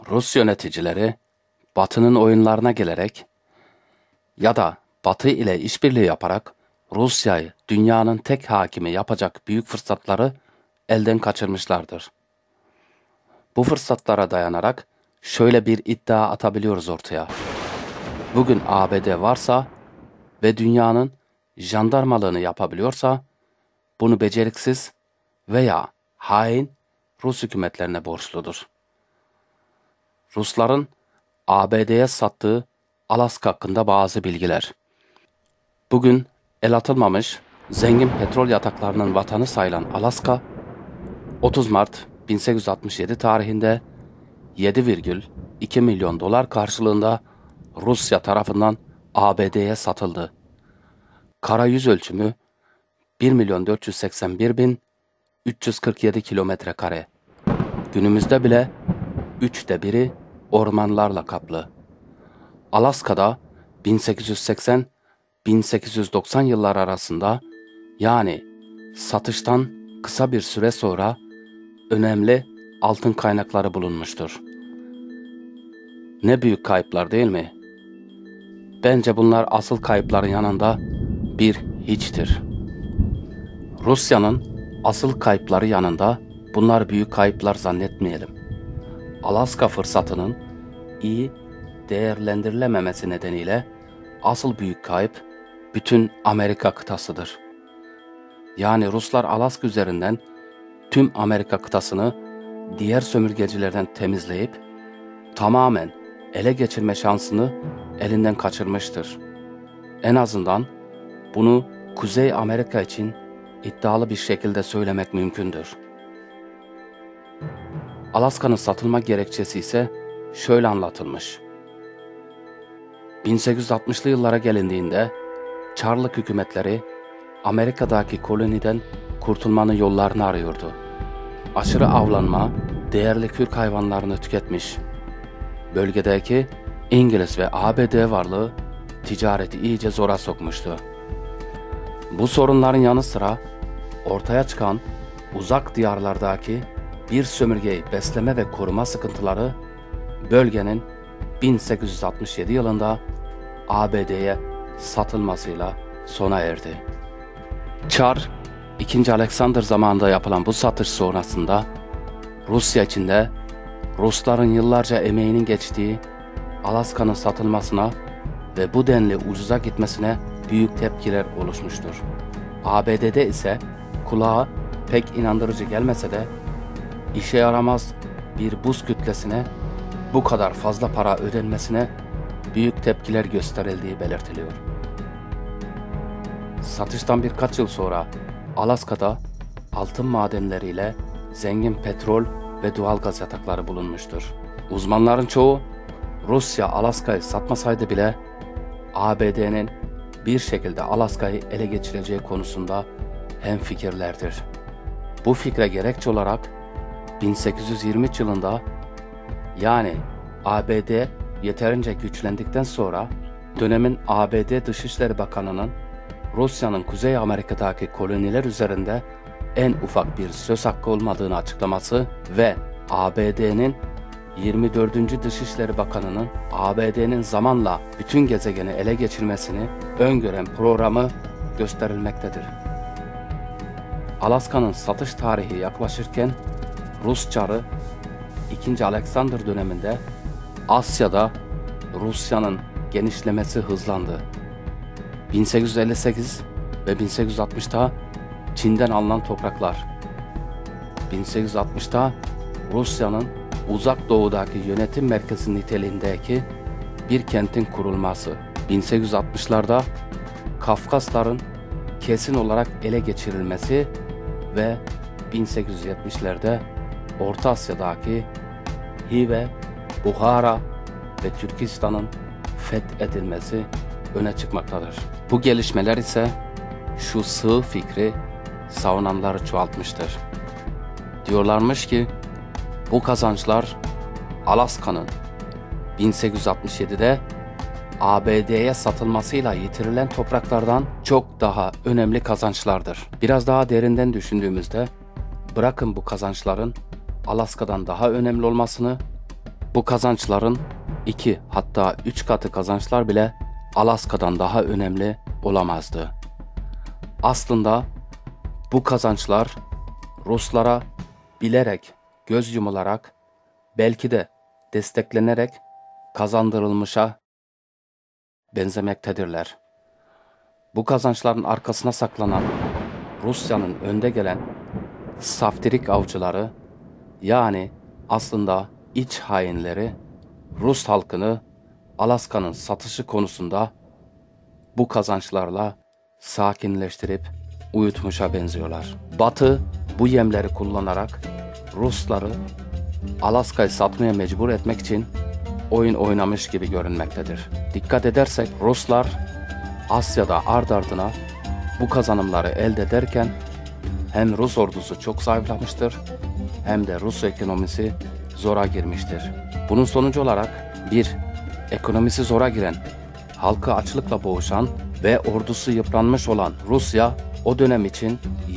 Rus yöneticileri Batı'nın oyunlarına gelerek ya da Batı ile işbirliği yaparak Rusya'yı dünyanın tek hakimi yapacak büyük fırsatları elden kaçırmışlardır. Bu fırsatlara dayanarak şöyle bir iddia atabiliyoruz ortaya. Bugün ABD varsa ve dünyanın jandarmalığını yapabiliyorsa bunu beceriksiz veya hain Rus hükümetlerine borçludur. Rusların ABD'ye sattığı Alaska hakkında bazı bilgiler. Bugün el atılmamış zengin petrol yataklarının vatanı sayılan Alaska, 30 Mart 1867 tarihinde 7,2 milyon dolar karşılığında Rusya tarafından ABD'ye satıldı. Kara yüz ölçümü 1.481.347 kilometre kare. Günümüzde bile 1/3 ormanlarla kaplı. Alaska'da 1880-1890 yıllar arasında, yani satıştan kısa bir süre sonra önemli altın kaynakları bulunmuştur. Ne büyük kayıplar değil mi? Bence bunlar asıl kayıpların yanında bir hiçtir. Rusya'nın asıl kayıpları yanında bunlar büyük kayıplar zannetmeyelim. Alaska fırsatının iyi değerlendirilememesi nedeniyle asıl büyük kayıp bütün Amerika kıtasıdır. Yani Ruslar Alaska üzerinden tüm Amerika kıtasını diğer sömürgecilerden temizleyip tamamen ele geçirme şansını elinden kaçırmıştır. En azından bunu Kuzey Amerika için iddialı bir şekilde söylemek mümkündür. Alaska'nın satılma gerekçesi ise şöyle anlatılmış. 1860'lı yıllara gelindiğinde Çarlık hükümetleri Amerika'daki koloniden kurtulmanın yollarını arıyordu. Aşırı avlanma değerli kürk hayvanlarını tüketmiş. Bölgedeki İngiliz ve ABD varlığı ticareti iyice zora sokmuştu. Bu sorunların yanı sıra ortaya çıkan uzak diyarlardaki bir sömürgeyi besleme ve koruma sıkıntıları bölgenin 1867 yılında ABD'ye satılmasıyla sona erdi. Çar 2. Alexander zamanında yapılan bu satış sonrasında Rusya içinde Rusların yıllarca emeğinin geçtiği Alaska'nın satılmasına ve bu denli ucuza gitmesine büyük tepkiler oluşmuştur. ABD'de ise kulağa pek inandırıcı gelmese de işe yaramaz bir buz kütlesine bu kadar fazla para ödenmesine büyük tepkiler gösterildiği belirtiliyor. Satıştan birkaç yıl sonra Alaska'da altın madenleriyle zengin petrol ve doğalgaz yatakları bulunmuştur. Uzmanların çoğu Rusya Alaska'yı satmasaydı bile ABD'nin bir şekilde Alaska'yı ele geçireceği konusunda hemfikirlerdir. Bu fikre gerekçe olarak 1823 yılında, yani ABD yeterince güçlendikten sonra dönemin ABD Dışişleri Bakanı'nın Rusya'nın Kuzey Amerika'daki koloniler üzerinde en ufak bir söz hakkı olmadığını açıklaması ve ABD'nin 24. Dışişleri Bakanı'nın ABD'nin zamanla bütün gezegeni ele geçirmesini öngören programı gösterilmektedir. Alaska'nın satış tarihi yaklaşırken Rus Çarı 2. Alexander döneminde Asya'da Rusya'nın genişlemesi hızlandı. 1858 ve 1860'ta Çin'den alınan topraklar, 1860'ta Rusya'nın uzak doğudaki yönetim merkezi niteliğindeki bir kentin kurulması, 1860'larda Kafkasların kesin olarak ele geçirilmesi ve 1870'lerde Orta Asya'daki Hive, Buhara ve Türkistan'ın fethedilmesi öne çıkmaktadır. Bu gelişmeler ise şu sığ fikri savunanları çoğaltmıştır. Diyorlarmış ki bu kazançlar Alaska'nın 1867'de ABD'ye satılmasıyla yitirilen topraklardan çok daha önemli kazançlardır. Biraz daha derinden düşündüğümüzde bırakın bu kazançların Alaska'dan daha önemli olmasını, Bu kazançların 2 hatta 3 katı kazançlar bile Alaska'dan daha önemli olamazdı. Aslında bu kazançlar Ruslara bilerek, göz yumularak, belki de desteklenerek kazandırılmışa benzemektedirler. Bu kazançların arkasına saklanan Rusya'nın önde gelen saftirik avcıları, yani aslında iç hainleri, Rus halkını Alaska'nın satışı konusunda bu kazançlarla sakinleştirip uyutmuşa benziyorlar. Batı bu yemleri kullanarak Rusları Alaska'yı satmaya mecbur etmek için oyun oynamış gibi görünmektedir. Dikkat edersek Ruslar Asya'da ard ardına bu kazanımları elde ederken hem Rus ordusu çok zayıflamıştır hem de Rus ekonomisi zora girmiştir. Bunun sonucu olarak bir, ekonomisi zora giren, halkı açlıkla boğuşan ve ordusu yıpranmış olan Rusya o dönem için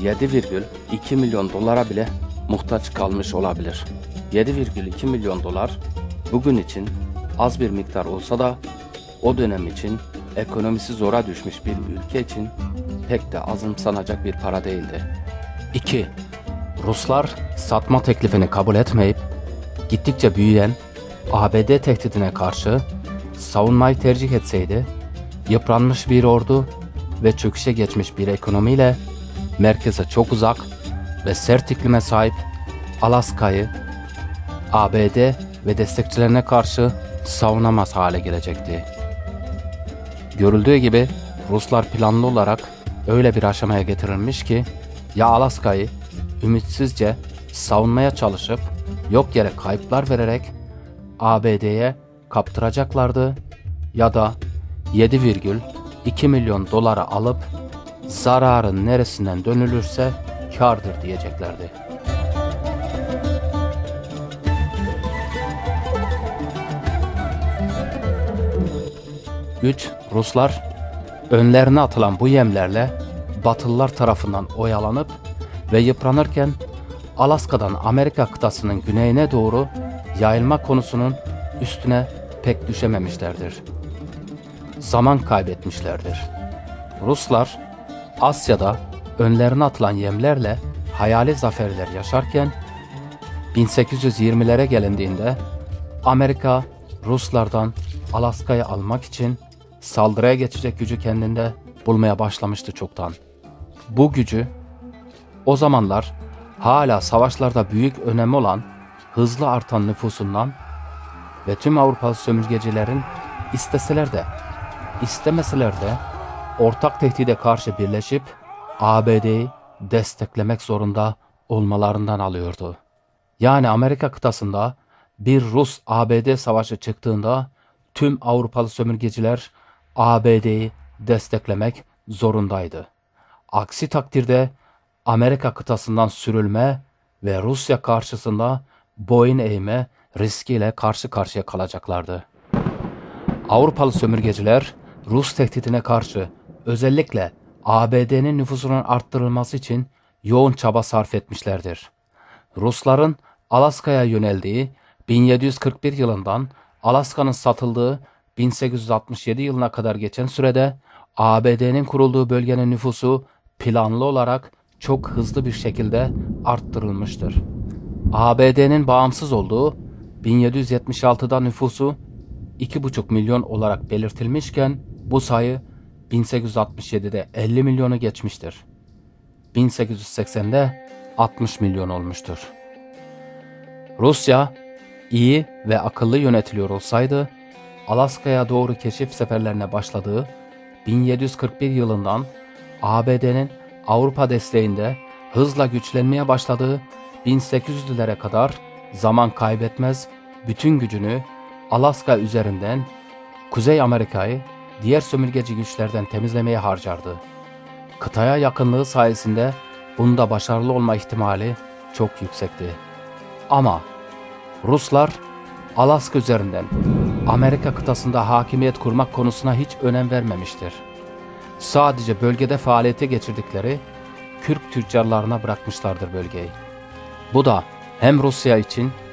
7,2 milyon dolara bile muhtaç kalmış olabilir. 7,2 milyon dolar bugün için az bir miktar olsa da o dönem için ekonomisi zora düşmüş bir ülke için pek de azımsanacak bir para değildi. 2. Ruslar satma teklifini kabul etmeyip gittikçe büyüyen ABD tehdidine karşı savunmayı tercih etseydi, yıpranmış bir ordu ve çöküşe geçmiş bir ekonomiyle merkeze çok uzak ve sert iklime sahip Alaska'yı ABD ve destekçilerine karşı savunamaz hale gelecekti. Görüldüğü gibi Ruslar planlı olarak öyle bir aşamaya getirilmiş ki ya Alaska'yı ümitsizce savunmaya çalışıp yok yere kayıplar vererek ABD'ye kaptıracaklardı ya da 7,2 milyon dolara alıp zararın neresinden dönülürse kârdır diyeceklerdi. Ruslar önlerine atılan bu yemlerle Batılılar tarafından oyalanıp ve yıpranırken Alaska'dan Amerika kıtasının güneyine doğru yayılma konusunun üstüne pek düşememişlerdir. Zaman kaybetmişlerdir. Ruslar Asya'da önlerine atılan yemlerle hayali zaferler yaşarken 1820'lere gelindiğinde Amerika Ruslardan Alaska'yı almak için saldırıya geçecek gücü kendinde bulmaya başlamıştı çoktan. Bu gücü o zamanlar hala savaşlarda büyük önemi olan hızlı artan nüfusundan ve tüm Avrupalı sömürgecilerin isteseler de istemeseler de ortak tehdide karşı birleşip ABD'yi desteklemek zorunda olmalarından alıyordu. Yani Amerika kıtasında bir Rus-ABD savaşı çıktığında tüm Avrupalı sömürgeciler ABD'yi desteklemek zorundaydı. Aksi takdirde Amerika kıtasından sürülme ve Rusya karşısında boyun eğme riskiyle karşı karşıya kalacaklardı. Avrupalı sömürgeciler Rus tehdidine karşı özellikle ABD'nin nüfusunun arttırılması için yoğun çaba sarf etmişlerdir. Rusların Alaska'ya yöneldiği 1741 yılından Alaska'nın satıldığı 1867 yılına kadar geçen sürede ABD'nin kurulduğu bölgenin nüfusu planlı olarak çok hızlı bir şekilde arttırılmıştır. ABD'nin bağımsız olduğu 1776'da nüfusu 2,5 milyon olarak belirtilmişken bu sayı 1867'de 50 milyonu geçmiştir. 1880'de 60 milyon olmuştur. Rusya iyi ve akıllı yönetiliyor olsaydı Alaska'ya doğru keşif seferlerine başladığı 1741 yılından ABD'nin Avrupa desteğinde hızla güçlenmeye başladığı 1800'lere kadar zaman kaybetmez, bütün gücünü Alaska üzerinden Kuzey Amerika'yı diğer sömürgeci güçlerden temizlemeye harcardı. Kıtaya yakınlığı sayesinde bunda başarılı olma ihtimali çok yüksekti. Ama Ruslar Alaska üzerinden Amerika kıtasında hakimiyet kurmak konusuna hiç önem vermemiştir. Sadece bölgede faaliyete geçirdikleri Kürk tüccarlarına bırakmışlardır bölgeyi. Bu da hem Rusya için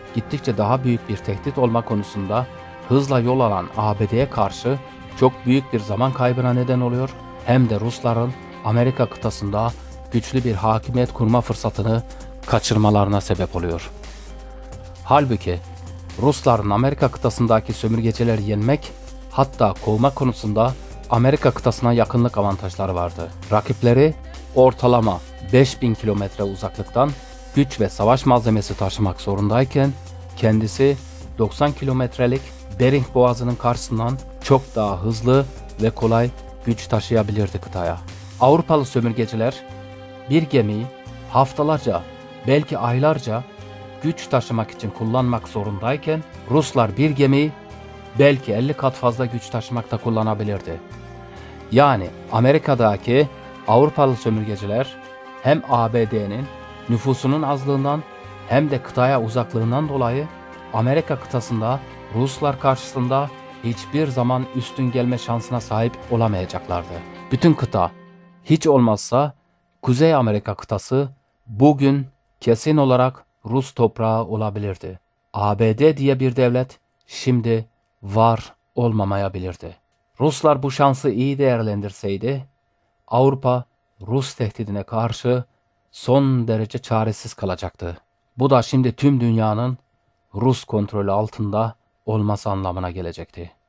gittikçe daha büyük bir tehdit olma konusunda hızla yol alan ABD'ye karşı çok büyük bir zaman kaybına neden oluyor, hem de Rusların Amerika kıtasında güçlü bir hakimiyet kurma fırsatını kaçırmalarına sebep oluyor. Halbuki Rusların Amerika kıtasındaki sömürgecileri yenmek, hatta kovma konusunda Amerika kıtasına yakınlık avantajları vardı. Rakipleri ortalama 5000 kilometre uzaklıktan güç ve savaş malzemesi taşımak zorundayken kendisi 90 kilometrelik Bering Boğazı'nın karşısından çok daha hızlı ve kolay güç taşıyabilirdi kıtaya. Avrupalı sömürgeciler bir gemiyi haftalarca, belki aylarca güç taşımak için kullanmak zorundayken Ruslar bir gemiyi belki 50 kat fazla güç taşımakta kullanabilirdi. Yani Amerika'daki Avrupalı sömürgeciler hem ABD'nin nüfusunun azlığından hem de kıtaya uzaklığından dolayı Amerika kıtasında Ruslar karşısında hiçbir zaman üstün gelme şansına sahip olamayacaklardı. Bütün kıta, hiç olmazsa Kuzey Amerika kıtası bugün kesin olarak Rus toprağı olabilirdi. ABD diye bir devlet şimdi var olmamayabilirdi. Ruslar bu şansı iyi değerlendirseydi, Avrupa Rus tehdidine karşı son derece çaresiz kalacaktı. Bu da şimdi tüm dünyanın Rus kontrolü altında olması anlamına gelecekti.